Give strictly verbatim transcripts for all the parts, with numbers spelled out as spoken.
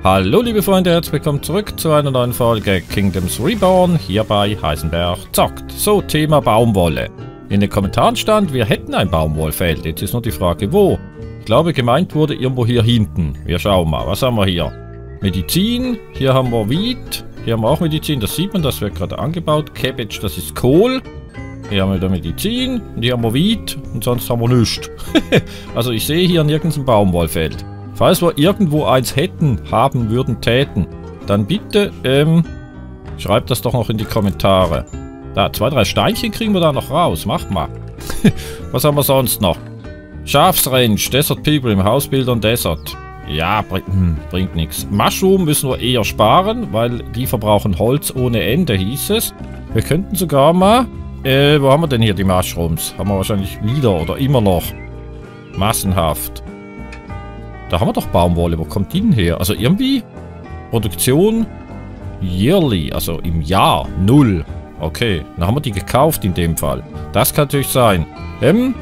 Hallo liebe Freunde, herzlich willkommen zurück zu einer neuen Folge Kingdoms Reborn, hier bei Heisenberg zockt. So, Thema Baumwolle. In den Kommentaren stand, wir hätten ein Baumwollfeld, jetzt ist nur die Frage wo. Ich glaube gemeint wurde irgendwo hier hinten. Wir schauen mal, was haben wir hier? Medizin, hier haben wir Wheat, hier haben wir auch Medizin, das sieht man, das wird gerade angebaut. Cabbage, das ist Kohl. Hier haben wir wieder Medizin, und hier haben wir Wheat und sonst haben wir nichts. Also ich sehe hier nirgends ein Baumwollfeld. Falls wir irgendwo eins hätten, haben würden, täten, dann bitte, ähm, schreibt das doch noch in die Kommentare. Da, zwei, drei Steinchen kriegen wir da noch raus. Macht mal. Was haben wir sonst noch? Schafsrange, Desert Pilgrim, Hausbildern, Desert. Ja, bring, hm, bringt nichts. Mushroom müssen wir eher sparen, weil die verbrauchen Holz ohne Ende, hieß es. Wir könnten sogar mal, äh, wo haben wir denn hier die Mushrooms? Haben wir wahrscheinlich wieder oder immer noch. Massenhaft. Da haben wir doch Baumwolle. Wo kommt die denn her? Also irgendwie Produktion yearly, also im Jahr null. Okay, dann haben wir die gekauft in dem Fall. Das kann natürlich sein. Ähm,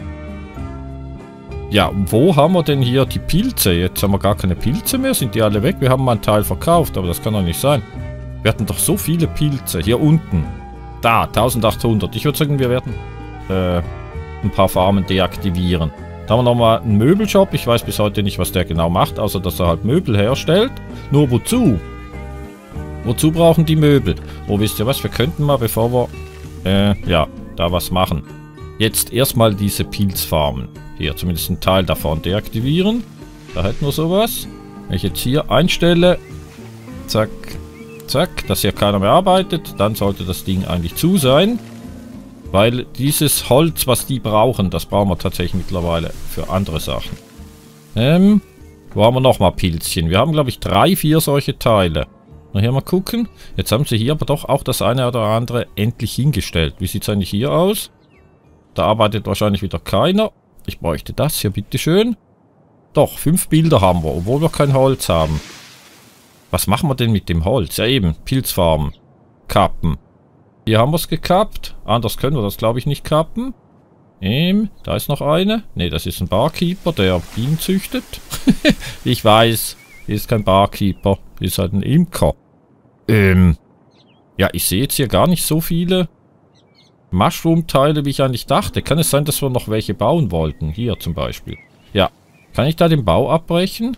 ja, wo haben wir denn hier die Pilze? Jetzt haben wir gar keine Pilze mehr. Sind die alle weg? Wir haben mal einen Teil verkauft, aber das kann doch nicht sein. Wir hatten doch so viele Pilze. Hier unten. Da, eintausendachthundert. Ich würde sagen, wir werden äh, ein paar Farmen deaktivieren. Da haben wir nochmal einen Möbelshop. Ich weiß bis heute nicht, was der genau macht, außer dass er halt Möbel herstellt. Nur wozu? Wozu brauchen die Möbel? Oh, wisst ihr was? Wir könnten mal, bevor wir, äh, ja, da was machen. Jetzt erstmal diese Pilzfarmen. Hier, zumindest einen Teil davon deaktivieren. Da hätten wir sowas. Wenn ich jetzt hier einstelle, zack, zack, dass hier keiner mehr arbeitet, dann sollte das Ding eigentlich zu sein. Weil dieses Holz, was die brauchen, das brauchen wir tatsächlich mittlerweile für andere Sachen. Ähm, wo haben wir nochmal Pilzchen? Wir haben, glaube ich, drei, vier solche Teile. Na, hier mal gucken. Jetzt haben sie hier aber doch auch das eine oder andere endlich hingestellt. Wie sieht es eigentlich hier aus? Da arbeitet wahrscheinlich wieder keiner. Ich bräuchte das hier, bitteschön. Doch, fünf Bilder haben wir, obwohl wir kein Holz haben. Was machen wir denn mit dem Holz? Ja eben, Pilzfarmen. Kappen. Hier haben wir es gekappt. Anders können wir das, glaube ich, nicht kappen. Ähm, da ist noch eine. Ne, das ist ein Barkeeper, der Bienen züchtet. Ich weiß, ist kein Barkeeper. Ist halt ein Imker. Ähm, ja, ich sehe jetzt hier gar nicht so viele Mushroom-Teile, wie ich eigentlich dachte. Kann es sein, dass wir noch welche bauen wollten? Hier zum Beispiel. Ja, kann ich da den Bau abbrechen?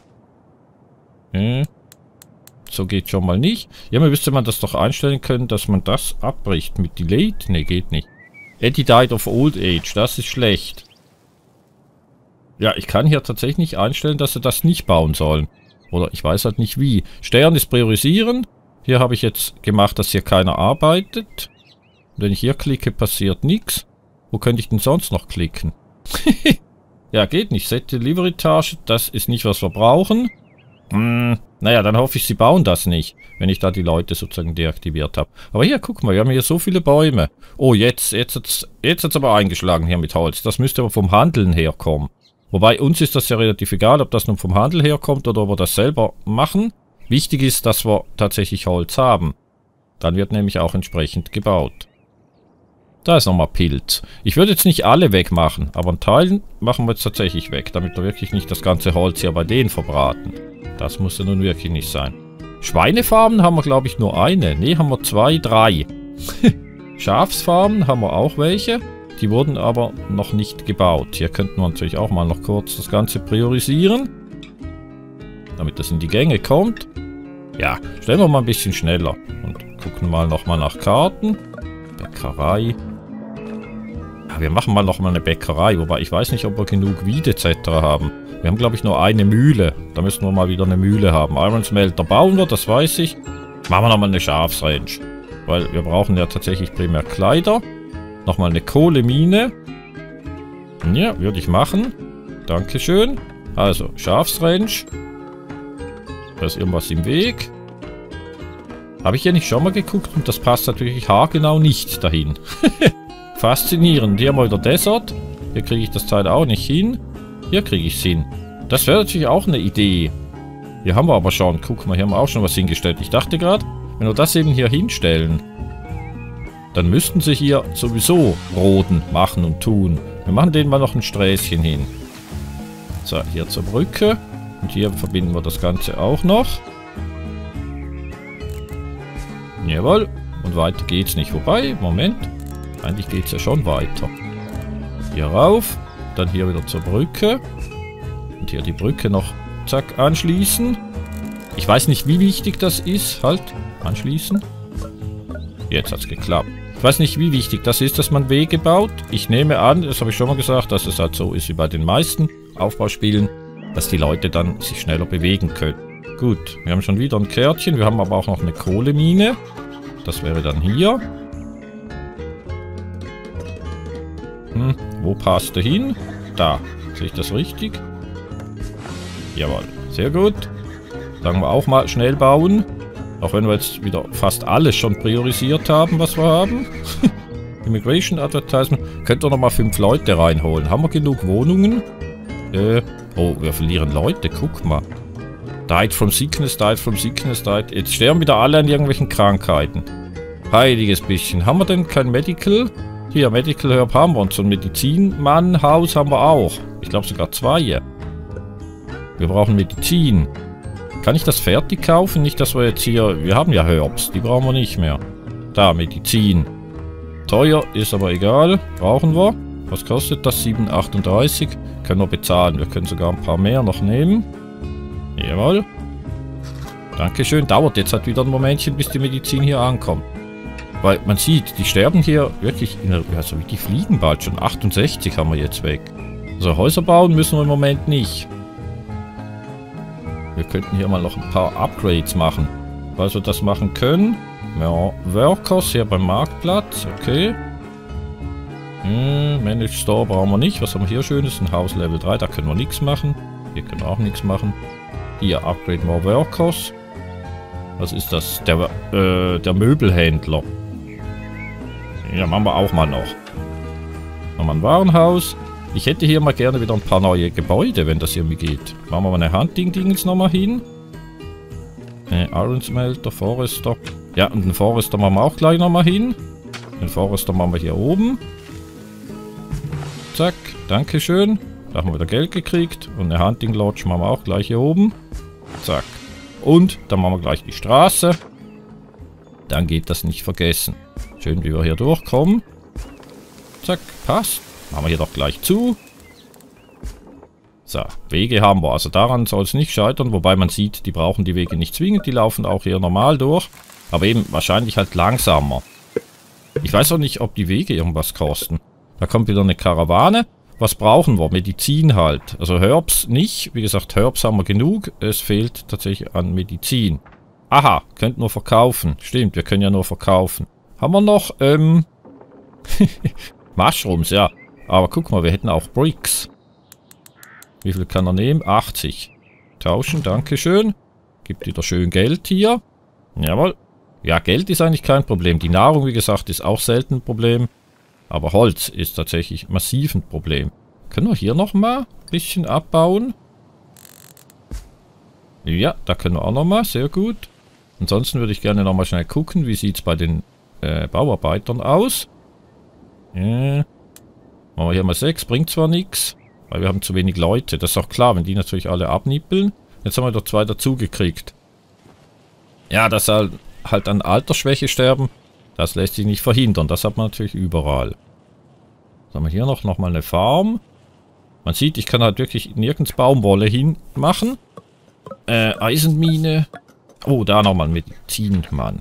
Äh. So geht schon mal nicht. Ja, man müsste man das doch einstellen können, dass man das abbricht mit Delete. Ne, geht nicht. Eddie died of old age. Das ist schlecht. Ja, ich kann hier tatsächlich nicht einstellen, dass sie das nicht bauen sollen. Oder ich weiß halt nicht wie. Stern ist priorisieren. Hier habe ich jetzt gemacht, dass hier keiner arbeitet. Wenn ich hier klicke, passiert nichts. Wo könnte ich denn sonst noch klicken? Ja, geht nicht. Set Delivery Etage. Das ist nicht, was wir brauchen. Hm, naja, dann hoffe ich, sie bauen das nicht, wenn ich da die Leute sozusagen deaktiviert habe. Aber hier, guck mal, wir haben hier so viele Bäume. Oh, jetzt, jetzt hat's, jetzt hat's aber eingeschlagen hier mit Holz. Das müsste aber vom Handeln herkommen. Wobei, uns ist das ja relativ egal, ob das nun vom Handel herkommt oder ob wir das selber machen. Wichtig ist, dass wir tatsächlich Holz haben. Dann wird nämlich auch entsprechend gebaut. Da ist nochmal Pilz. Ich würde jetzt nicht alle wegmachen, aber einen Teil machen wir jetzt tatsächlich weg, damit wir wirklich nicht das ganze Holz hier bei denen verbraten. Das muss ja nun wirklich nicht sein. Schweinefarmen haben wir, glaube ich, nur eine. Ne, haben wir zwei, drei. Schafsfarmen haben wir auch welche. Die wurden aber noch nicht gebaut. Hier könnten wir natürlich auch mal noch kurz das Ganze priorisieren. Damit das in die Gänge kommt. Ja, stellen wir mal ein bisschen schneller. Und gucken mal nochmal nach Karten. Bäckerei. Ja, wir machen mal nochmal eine Bäckerei. Wobei ich weiß nicht, ob wir genug Weed et cetera haben. Wir haben, glaube ich, nur eine Mühle. Da müssen wir mal wieder eine Mühle haben. Iron Smelter bauen wir, das weiß ich. Machen wir nochmal eine Schafsrange. Weil wir brauchen ja tatsächlich primär Kleider. Nochmal eine Kohlemine. Ja, würde ich machen. Dankeschön. Also, Schafsrange. Da ist irgendwas im Weg. Habe ich hier nicht schon mal geguckt? Und das passt natürlich haargenau nicht dahin. Faszinierend. Hier haben wir wieder Desert. Hier kriege ich das Teil auch nicht hin. Hier kriege ich es hin. Das wäre natürlich auch eine Idee. Hier haben wir aber schon. Guck mal, hier haben wir auch schon was hingestellt. Ich dachte gerade, wenn wir das eben hier hinstellen, dann müssten sie hier sowieso roden, machen und tun. Wir machen denen mal noch ein Sträßchen hin. So, hier zur Brücke. Und hier verbinden wir das Ganze auch noch. Jawohl. Und weiter geht's nicht. Wobei, Moment. Eigentlich geht's ja schon weiter. Hier rauf. Dann hier wieder zur Brücke. Und hier die Brücke noch, zack, anschließen. Ich weiß nicht, wie wichtig das ist. Halt, anschließen. Jetzt hat's geklappt. Ich weiß nicht, wie wichtig das ist, dass man Wege baut. Ich nehme an, das habe ich schon mal gesagt, dass es halt so ist wie bei den meisten Aufbauspielen, dass die Leute dann sich schneller bewegen können. Gut, wir haben schon wieder ein Kärtchen. Wir haben aber auch noch eine Kohlemine. Das wäre dann hier. Hm, wo passt der hin? Da. Sehe ich das richtig? Jawohl. Sehr gut. Sagen wir auch mal schnell bauen. Auch wenn wir jetzt wieder fast alles schon priorisiert haben, was wir haben. Immigration Advertisement. Könnt ihr noch mal fünf Leute reinholen. Haben wir genug Wohnungen? Äh, oh, wir verlieren Leute. Guck mal. Died from sickness, died from sickness, died. Jetzt sterben wieder alle an irgendwelchen Krankheiten. Heiliges bisschen. Haben wir denn kein Medical? Hier, Medical Herb haben wir. Und so ein Medizinmann-Haus haben wir auch. Ich glaube sogar zwei. Wir brauchen Medizin. Kann ich das fertig kaufen? Nicht, dass wir jetzt hier... Wir haben ja Herbs. Die brauchen wir nicht mehr. Da, Medizin. Teuer, ist aber egal. Brauchen wir. Was kostet das? sieben achtunddreißig. Können wir bezahlen. Wir können sogar ein paar mehr noch nehmen. Jawohl. Dankeschön. Dauert jetzt halt wieder ein Momentchen, bis die Medizin hier ankommt. Weil man sieht, die sterben hier wirklich... In der, also die fliegen bald schon. achtundsechzig haben wir jetzt weg. Also Häuser bauen müssen wir im Moment nicht. Wir könnten hier mal noch ein paar Upgrades machen. Falls wir das machen können. Ja, Workers hier beim Marktplatz. Okay. Hm, Managed Store brauchen wir nicht. Was haben wir hier Schönes? Ein Haus Level drei. Da können wir nichts machen. Hier können wir auch nichts machen. Hier, Upgrade More Workers. Was ist das? Der, äh, der Möbelhändler. Ja, machen wir auch mal noch. Nochmal ein Warenhaus. Ich hätte hier mal gerne wieder ein paar neue Gebäude, wenn das irgendwie geht. Machen wir mal eine Hunting-Dingens nochmal hin. Äh, Iron Smelter, Forester. Ja, und den Forester machen wir auch gleich nochmal hin. Den Forester machen wir hier oben. Zack, dankeschön. Da haben wir wieder Geld gekriegt. Und eine Hunting Lodge machen wir auch gleich hier oben. Zack. Und dann machen wir gleich die Straße. Dann geht das nicht vergessen. Schön, wie wir hier durchkommen. Zack, passt. Machen wir hier doch gleich zu. So, Wege haben wir. Also daran soll es nicht scheitern. Wobei man sieht, die brauchen die Wege nicht zwingend. Die laufen auch hier normal durch. Aber eben wahrscheinlich halt langsamer. Ich weiß auch nicht, ob die Wege irgendwas kosten. Da kommt wieder eine Karawane. Was brauchen wir? Medizin halt. Also Herbs nicht. Wie gesagt, Herbs haben wir genug. Es fehlt tatsächlich an Medizin. Aha, könnt nur verkaufen. Stimmt, wir können ja nur verkaufen. Haben wir noch, ähm... Mushrooms, ja. Aber guck mal, wir hätten auch Bricks. Wie viel kann er nehmen? achtzig. Tauschen, dankeschön. Gibt wieder schön Geld hier. Jawohl. Ja, Geld ist eigentlich kein Problem. Die Nahrung, wie gesagt, ist auch selten ein Problem. Aber Holz ist tatsächlich massiv ein Problem. Können wir hier nochmal ein bisschen abbauen? Ja, da können wir auch nochmal. Sehr gut. Ansonsten würde ich gerne nochmal schnell gucken, wie sieht es bei den äh, Bauarbeitern aus. Äh, machen wir hier mal sechs. Bringt zwar nichts, weil wir haben zu wenig Leute. Das ist auch klar, wenn die natürlich alle abnippeln. Jetzt haben wir doch zwei dazu gekriegt. Ja, dass halt, halt an Altersschwäche sterben, das lässt sich nicht verhindern. Das hat man natürlich überall. Jetzt haben wir hier noch, noch mal eine Farm. Man sieht, ich kann halt wirklich nirgends Baumwolle hinmachen. Äh, Eisenmine. Oh, da nochmal Medizinmann.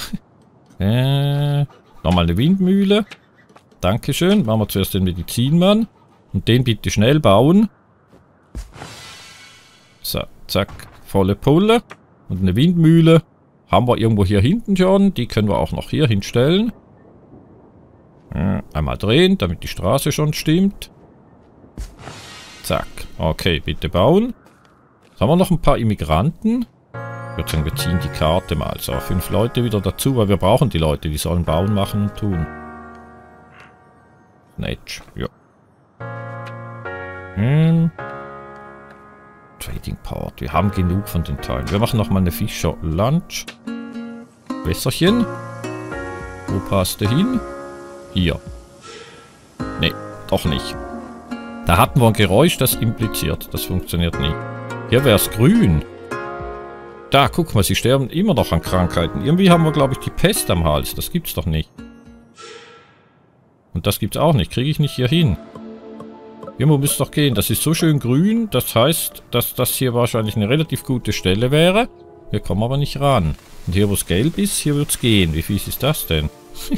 äh, nochmal eine Windmühle. Dankeschön. Machen wir zuerst den Medizinmann. Und den bitte schnell bauen. So, zack. Volle Pulle. Und eine Windmühle. Haben wir irgendwo hier hinten schon. Die können wir auch noch hier hinstellen. Einmal drehen, damit die Straße schon stimmt. Zack. Okay, bitte bauen. Jetzt haben wir noch ein paar Immigranten. Ich würde sagen, wir ziehen die Karte mal. So, fünf Leute wieder dazu, weil wir brauchen die Leute. Die sollen bauen, machen und tun. Nett, ja. Hm. Trading Part. Wir haben genug von den Teilen. Wir machen nochmal eine Fischer Lunch. Wässerchen. Wo passt der hin? Hier. Ne, doch nicht. Da hatten wir ein Geräusch, das impliziert. Das funktioniert nicht. Hier wäre es grün. Da, guck mal, sie sterben immer noch an Krankheiten. Irgendwie haben wir, glaube ich, die Pest am Hals. Das gibt's doch nicht. Und das gibt's auch nicht. Kriege ich nicht hier hin. Irgendwo müsste doch gehen. Das ist so schön grün. Das heißt, dass das hier wahrscheinlich eine relativ gute Stelle wäre. Wir kommen aber nicht ran. Und hier, wo es gelb ist, hier wird's gehen. Wie fies ist das denn?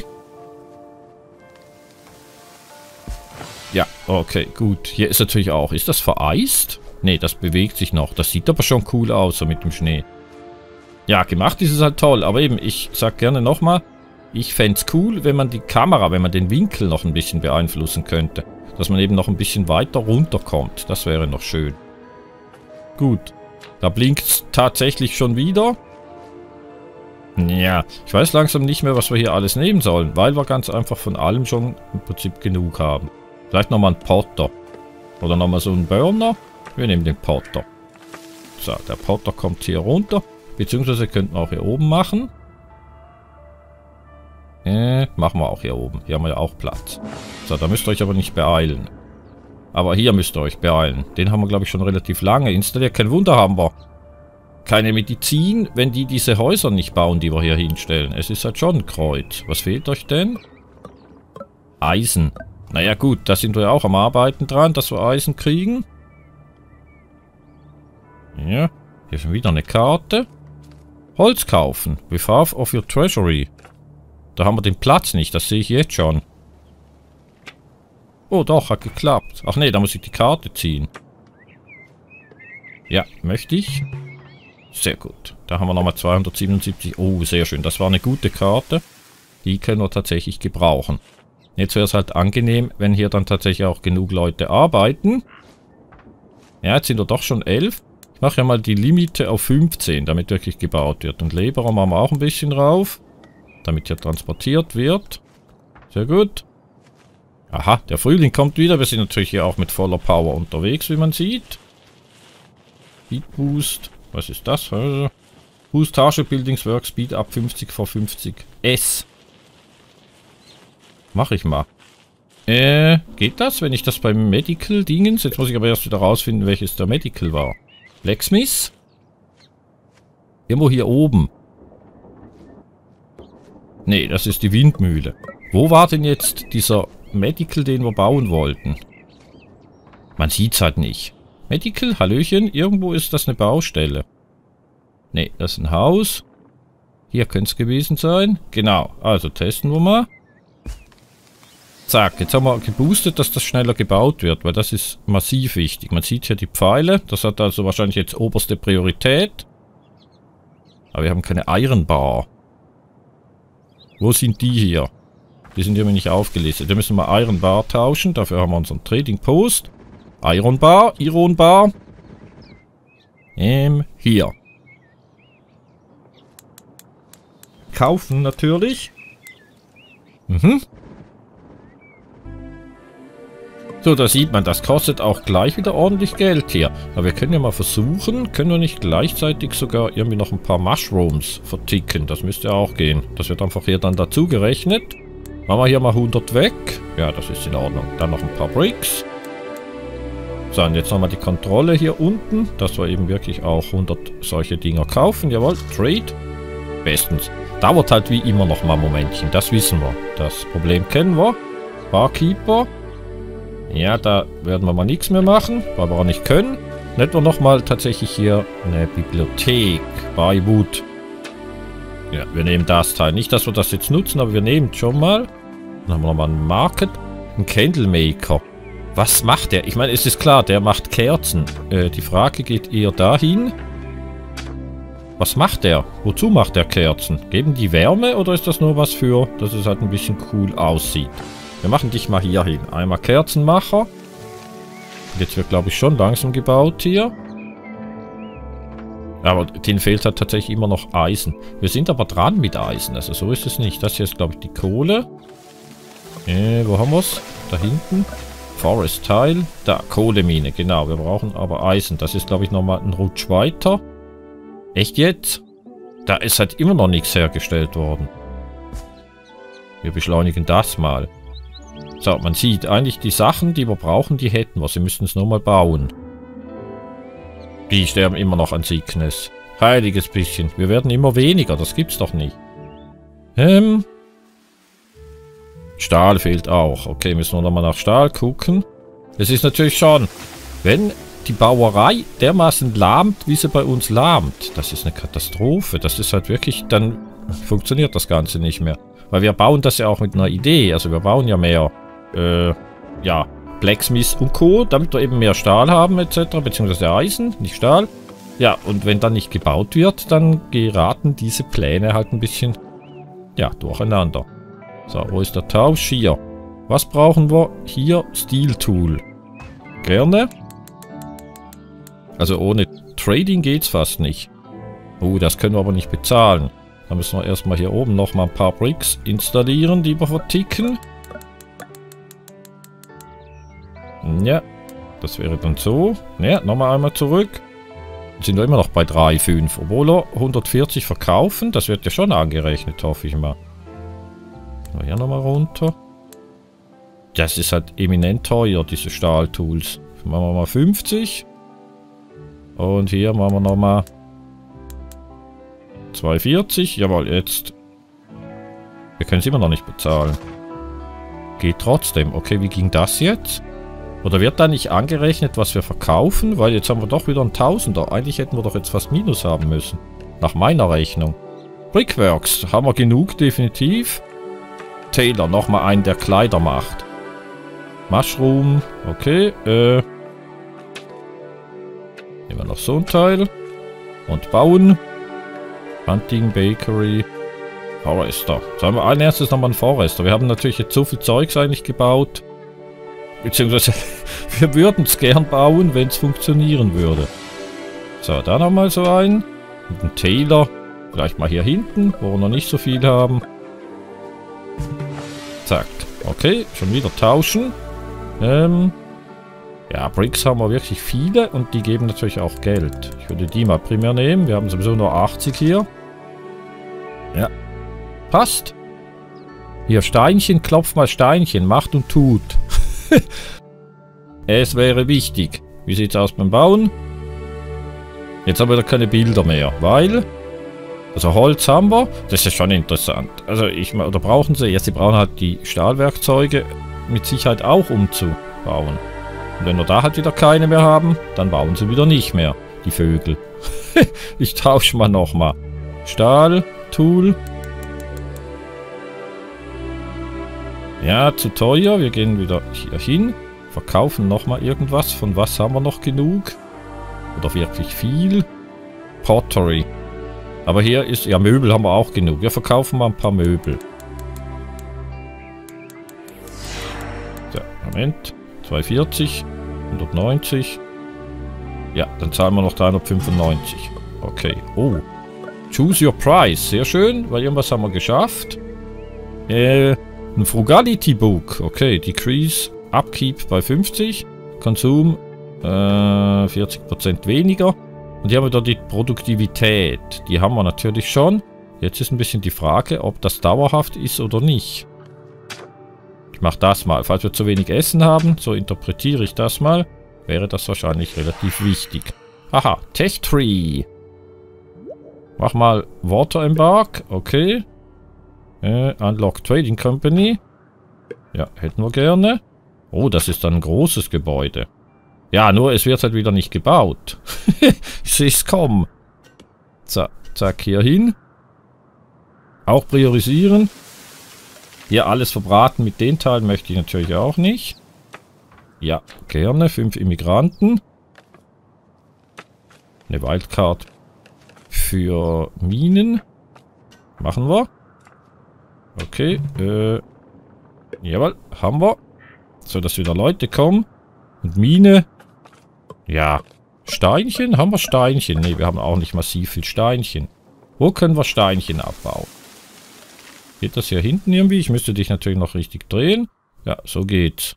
Ja, okay, gut. Hier ist natürlich auch. Ist das vereist? Nee, das bewegt sich noch. Das sieht aber schon cool aus, so mit dem Schnee. Ja, gemacht ist es halt toll. Aber eben, ich sag gerne nochmal, ich fände es cool, wenn man die Kamera, wenn man den Winkel noch ein bisschen beeinflussen könnte. Dass man eben noch ein bisschen weiter runterkommt. Das wäre noch schön. Gut. Da blinkt es tatsächlich schon wieder. Ja, ich weiß langsam nicht mehr, was wir hier alles nehmen sollen. Weil wir ganz einfach von allem schon im Prinzip genug haben. Vielleicht nochmal einen Potter. Oder nochmal so einen Burner. Wir nehmen den Potter. So, der Potter kommt hier runter. Beziehungsweise könnten wir auch hier oben machen. Äh, machen wir auch hier oben. Hier haben wir ja auch Platz. So, da müsst ihr euch aber nicht beeilen. Aber hier müsst ihr euch beeilen. Den haben wir, glaube ich, schon relativ lange installiert. Kein Wunder haben wir keine Medizin, wenn die diese Häuser nicht bauen, die wir hier hinstellen. Es ist halt schon ein Kreuz. Was fehlt euch denn? Eisen. Naja gut, da sind wir ja auch am Arbeiten dran, dass wir Eisen kriegen. Ja, hier ist schon wieder eine Karte. Holz kaufen. With half of your treasury. Da haben wir den Platz nicht, das sehe ich jetzt schon. Oh doch, hat geklappt. Ach nee, da muss ich die Karte ziehen. Ja, möchte ich. Sehr gut. Da haben wir nochmal zweihundertsiebenundsiebzig. Oh, sehr schön. Das war eine gute Karte. Die können wir tatsächlich gebrauchen. Jetzt wäre es halt angenehm, wenn hier dann tatsächlich auch genug Leute arbeiten. Ja, jetzt sind wir doch schon elf. Ich mache ja mal die Limite auf fünfzehn, damit wirklich gebaut wird. Und Leberer machen wir auch ein bisschen rauf. Damit hier transportiert wird. Sehr gut. Aha, der Frühling kommt wieder. Wir sind natürlich hier auch mit voller Power unterwegs, wie man sieht. Speed Boost. Was ist das? Boost Target Buildings Work Speed ab fünfzig vor fünfzig. S. Mach ich mal. Äh, geht das, wenn ich das beim Medical Dingens? Jetzt muss ich aber erst wieder rausfinden, welches der Medical war. Blacksmith? Irgendwo hier oben. Nee, das ist die Windmühle. Wo war denn jetzt dieser Medical, den wir bauen wollten? Man sieht's halt nicht. Medical, Hallöchen, irgendwo ist das eine Baustelle. Nee, das ist ein Haus. Hier könnte es gewesen sein. Genau, also testen wir mal. Zack, jetzt haben wir geboostet, dass das schneller gebaut wird, weil das ist massiv wichtig. Man sieht hier die Pfeile, das hat also wahrscheinlich jetzt oberste Priorität. Aber wir haben keine Iron Bar. Wo sind die hier? Die sind hier nicht aufgelistet. Da müssen wir Iron Bar tauschen, dafür haben wir unseren Trading Post. Iron Bar, Iron Bar. Ähm, hier. Kaufen natürlich. Mhm. So, da sieht man, das kostet auch gleich wieder ordentlich Geld hier. Aber wir können ja mal versuchen, können wir nicht gleichzeitig sogar irgendwie noch ein paar Mushrooms verticken. Das müsste ja auch gehen. Das wird einfach hier dann dazu gerechnet. Machen wir hier mal hundert weg. Ja, das ist in Ordnung. Dann noch ein paar Bricks. So, und jetzt nochmal die Kontrolle hier unten, dass wir eben wirklich auch hundert solche Dinger kaufen. Jawohl, Trade. Bestens. Dauert halt wie immer noch mal ein Momentchen, das wissen wir. Das Problem kennen wir. Barkeeper. Ja, da werden wir mal nichts mehr machen, weil wir auch nicht können. Dann hätten wir nochmal tatsächlich hier eine Bibliothek. By Wood. Ja, wir nehmen das Teil. Nicht, dass wir das jetzt nutzen, aber wir nehmen es schon mal. Dann haben wir nochmal einen Market. Ein Candlemaker. Was macht der? Ich meine, es ist klar, der macht Kerzen. Äh, die Frage geht eher dahin. Was macht der? Wozu macht der Kerzen? Geben die Wärme oder ist das nur was für, dass es halt ein bisschen cool aussieht? Wir machen dich mal hier hin. Einmal Kerzenmacher. Jetzt wird, glaube ich, schon langsam gebaut hier. Aber denen fehlt halt tatsächlich immer noch Eisen. Wir sind aber dran mit Eisen. Also so ist es nicht. Das hier ist, glaube ich, die Kohle. Äh, wo haben wir es? Da hinten. Forest Tile. Da, Kohlemine, genau. Wir brauchen aber Eisen. Das ist, glaube ich, nochmal ein Rutsch weiter. Echt jetzt? Da ist halt immer noch nichts hergestellt worden. Wir beschleunigen das mal. So, man sieht eigentlich die Sachen, die wir brauchen, die hätten wir. Sie müssten es nur mal bauen. Die sterben immer noch an Sickness. Heiliges bisschen. Wir werden immer weniger. Das gibt's doch nicht. Ähm. Stahl fehlt auch. Okay, müssen wir nochmal nach Stahl gucken. Es ist natürlich schon, wenn die Bauerei dermaßen lahmt, wie sie bei uns lahmt. Das ist eine Katastrophe. Das ist halt wirklich, dann funktioniert das Ganze nicht mehr. Weil wir bauen das ja auch mit einer Idee. Also wir bauen ja mehr, äh, ja, Blacksmith und Co., damit wir eben mehr Stahl haben et cetera. Beziehungsweise Eisen, nicht Stahl. Ja, und wenn dann nicht gebaut wird, dann geraten diese Pläne halt ein bisschen, ja, durcheinander. So, wo ist der Tausch? Hier. Was brauchen wir? Hier, Steel Tool. Gerne. Also ohne Trading geht's fast nicht. Oh, das können wir aber nicht bezahlen. Da müssen wir erstmal hier oben nochmal ein paar Bricks installieren, die wir verticken. Ja, das wäre dann so. Ja, nochmal einmal zurück. Jetzt sind wir immer noch bei drei Komma fünf. Obwohl wir hundertvierzig verkaufen. Das wird ja schon angerechnet, hoffe ich mal. Hier nochmal runter. Das ist halt eminent teuer, diese Stahltools. Machen wir mal fünfzig. Und hier machen wir nochmal zweihundertvierzig. Jawohl, jetzt. Wir können es immer noch nicht bezahlen. Geht trotzdem. Okay, wie ging das jetzt? Oder wird da nicht angerechnet, was wir verkaufen? Weil jetzt haben wir doch wieder ein Tausender. Eigentlich hätten wir doch jetzt fast Minus haben müssen. Nach meiner Rechnung. Brickworks. Haben wir genug, definitiv. Taylor, nochmal einen, der Kleider macht. Mushroom. Okay, äh. Nehmen wir noch so ein Teil. Und bauen. Hunting, Bakery. Forester. Sagen wir ein erstes nochmal ein Forester. Wir haben natürlich jetzt so viel Zeugs eigentlich gebaut. Beziehungsweise, wir würden es gern bauen, wenn es funktionieren würde. So, da nochmal so ein. Und ein Taylor. Vielleicht mal hier hinten, wo wir noch nicht so viel haben. Zack. Okay, schon wieder tauschen. Ähm. Ja, Bricks haben wir wirklich viele und die geben natürlich auch Geld. Ich würde die mal primär nehmen. Wir haben sowieso nur achtzig hier. Ja. Passt. Hier, Steinchen, klopf mal Steinchen. Macht und tut. Es wäre wichtig. Wie sieht es aus beim Bauen? Jetzt haben wir da keine Bilder mehr, weil... Also Holz haben wir. Das ist schon interessant. Also ich... Oder brauchen sie... Ja, sie brauchen halt die Stahlwerkzeuge mit Sicherheit auch umzubauen. Und wenn wir da halt wieder keine mehr haben, dann bauen sie wieder nicht mehr, die Vögel. Ich tausche mal nochmal. Stahl, Tool. Ja, zu teuer. Wir gehen wieder hier hin. Verkaufen nochmal irgendwas. Von was haben wir noch genug? Oder wirklich viel? Pottery. Aber hier ist... Ja, Möbel haben wir auch genug. Wir verkaufen mal ein paar Möbel. So, Moment. zweihundertvierzig. hundertneunzig. Ja, dann zahlen wir noch dreihundertfünfundneunzig. Okay. Oh. Choose your price. Sehr schön, weil irgendwas haben wir geschafft. Äh... Ein Frugality Book. Okay, Decrease Upkeep bei fünfzig. Konsum äh, vierzig Prozent weniger. Und hier haben wir da die Produktivität. Die haben wir natürlich schon. Jetzt ist ein bisschen die Frage, ob das dauerhaft ist oder nicht. Ich mache das mal. Falls wir zu wenig Essen haben, so interpretiere ich das mal, wäre das wahrscheinlich relativ wichtig. Aha, Tech Tree. Mach mal Water Embark. Okay. Äh, Unlock Trading Company. Ja, hätten wir gerne. Oh, das ist dann ein großes Gebäude. Ja, nur es wird halt wieder nicht gebaut. Ich sehe es kommen. Zack, zack, hier hin. Auch priorisieren. Hier alles verbraten mit den Teilen möchte ich natürlich auch nicht. Ja, gerne. Fünf Immigranten. Eine Wildcard für Minen. Machen wir. Okay, äh, jawohl, haben wir. So, dass wieder Leute kommen. Und Mine. Ja, Steinchen? Haben wir Steinchen? Ne, wir haben auch nicht massiv viel Steinchen. Wo können wir Steinchen abbauen? Geht das hier hinten irgendwie? Ich müsste dich natürlich noch richtig drehen. Ja, so geht's.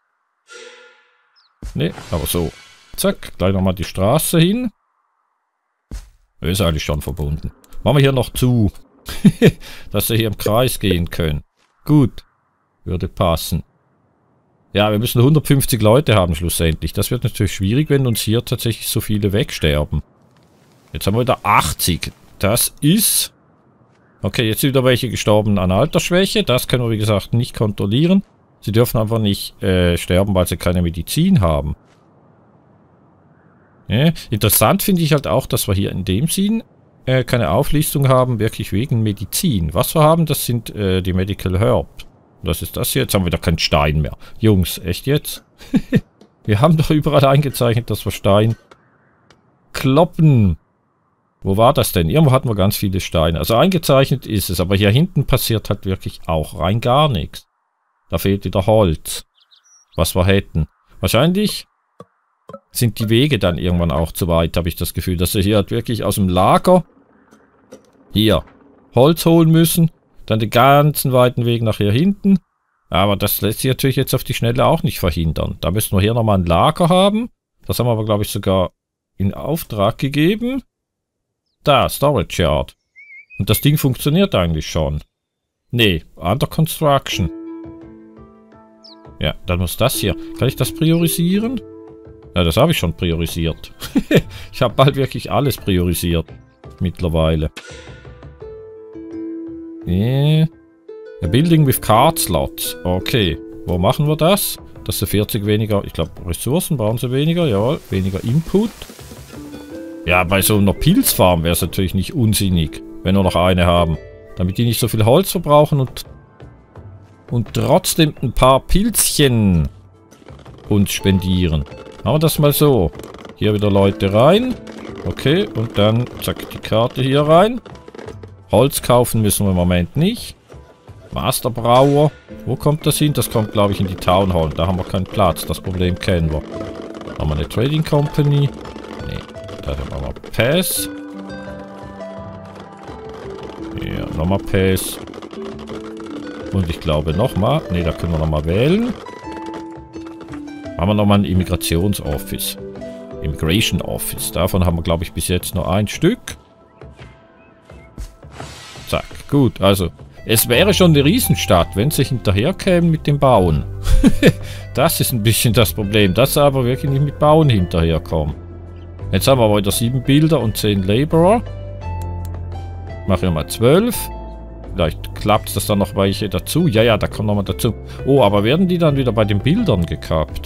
Ne, aber so. Zack, gleich nochmal die Straße hin. Ist eigentlich schon verbunden. Machen wir hier noch zu. Dass sie hier im Kreis gehen können. Gut. Würde passen. Ja, wir müssen hundertfünfzig Leute haben schlussendlich. Das wird natürlich schwierig, wenn uns hier tatsächlich so viele wegsterben. Jetzt haben wir wieder achtzig. Das ist... Okay, jetzt sind wieder welche gestorben an Altersschwäche. Das können wir, wie gesagt, nicht kontrollieren. Sie dürfen einfach nicht äh, sterben, weil sie keine Medizin haben. Ja, interessant finde ich halt auch, dass wir hier in dem Sinn äh, keine Auflistung haben, wirklich wegen Medizin. Was wir haben, das sind äh, die Medical Herb. Was ist das hier? Jetzt haben wir wieder keinen Stein mehr. Jungs, echt jetzt? Wir haben doch überall eingezeichnet, dass wir Stein kloppen. Wo war das denn? Irgendwo hatten wir ganz viele Steine. Also eingezeichnet ist es, aber hier hinten passiert halt wirklich auch rein gar nichts. Da fehlt wieder Holz. Was wir hätten. Wahrscheinlich sind die Wege dann irgendwann auch zu weit, habe ich das Gefühl. Dass wir hier halt wirklich aus dem Lager hier Holz holen müssen. Dann den ganzen weiten Weg nach hier hinten. Aber das lässt sich natürlich jetzt auf die Schnelle auch nicht verhindern. Da müssen wir hier nochmal ein Lager haben. Das haben wir aber, glaube ich, sogar in Auftrag gegeben. Da, Storage Yard. Und das Ding funktioniert eigentlich schon. Nee, Under Construction. Ja, dann muss das hier. Kann ich das priorisieren? Ja, das habe ich schon priorisiert. Ich habe bald wirklich alles priorisiert. Mittlerweile. Nee. A Building with Card Slots. Okay. Wo machen wir das? Dass sie vierzig weniger, ich glaube, Ressourcen brauchen sie weniger. Ja, weniger Input. Ja, bei so einer Pilzfarm wäre es natürlich nicht unsinnig, wenn wir noch eine haben. Damit die nicht so viel Holz verbrauchen und, und trotzdem ein paar Pilzchen uns spendieren. Machen wir das mal so. Hier wieder Leute rein. Okay, und dann zack, die Karte hier rein. Holz kaufen müssen wir im Moment nicht. Masterbrauer. Wo kommt das hin? Das kommt, glaube ich, in die Town Hall. Da haben wir keinen Platz. Das Problem kennen wir. Haben wir eine Trading Company? Nee. Da haben wir Pass. Ja, nochmal Pass. Und ich glaube nochmal. Ne, da können wir nochmal wählen. Haben wir nochmal ein Immigrationsoffice. Immigration Office. Davon haben wir, glaube ich, bis jetzt nur ein Stück. Zack. Gut, also. Es wäre schon eine Riesenstadt, wenn sie hinterherkämen mit dem Bauen. Das ist ein bisschen das Problem. Dass sie aber wirklich nicht mit Bauen hinterherkommen. Jetzt haben wir aber wieder sieben Bilder und zehn Laborer. Machen wir mal zwölf. Vielleicht klappt das dann noch welche dazu. Ja, ja, da kommt nochmal dazu. Oh, aber werden die dann wieder bei den Bildern gekappt?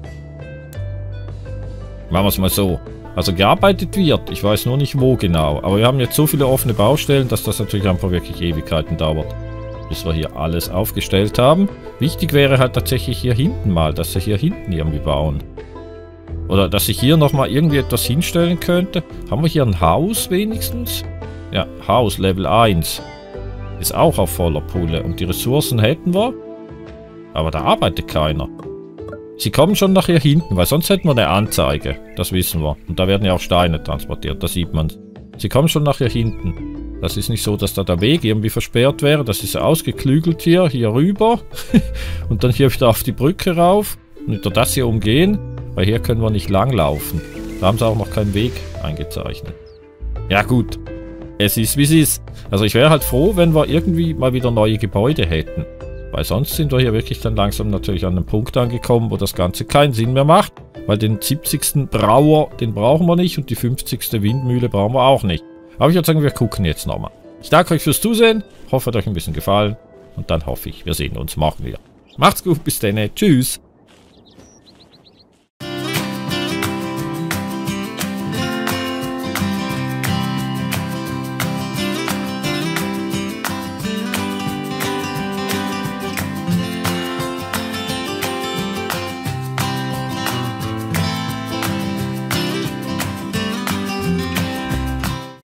Machen wir es mal so. Also gearbeitet wird. Ich weiß nur nicht wo genau. Aber wir haben jetzt so viele offene Baustellen, dass das natürlich einfach wirklich Ewigkeiten dauert. Bis wir hier alles aufgestellt haben. Wichtig wäre halt tatsächlich hier hinten mal, dass sie hier hinten irgendwie bauen. Oder dass ich hier nochmal irgendwie etwas hinstellen könnte. Haben wir hier ein Haus wenigstens? Ja, Haus Level eins. Ist auch auf voller Pulle. Und die Ressourcen hätten wir. Aber da arbeitet keiner. Sie kommen schon nach hier hinten, weil sonst hätten wir eine Anzeige. Das wissen wir. Und da werden ja auch Steine transportiert, da sieht man. Sie kommen schon nach hier hinten. Das ist nicht so, dass da der Weg irgendwie versperrt wäre. Das ist ausgeklügelt hier, hier rüber. Und dann hier wieder auf die Brücke rauf. Und wieder das hier umgehen. Weil hier können wir nicht lang laufen. Da haben sie auch noch keinen Weg eingezeichnet. Ja gut. Es ist wie es ist. Also ich wäre halt froh, wenn wir irgendwie mal wieder neue Gebäude hätten. Weil sonst sind wir hier wirklich dann langsam natürlich an einem Punkt angekommen, wo das Ganze keinen Sinn mehr macht. Weil den siebzigsten Brauer, den brauchen wir nicht. Und die fünfzigste Windmühle brauchen wir auch nicht. Aber ich würde sagen, wir gucken jetzt nochmal. Ich danke euch fürs Zusehen. Hoffe, hat euch ein bisschen gefallen. Und dann hoffe ich, wir sehen uns morgen wieder. Macht's gut, bis dann. Tschüss.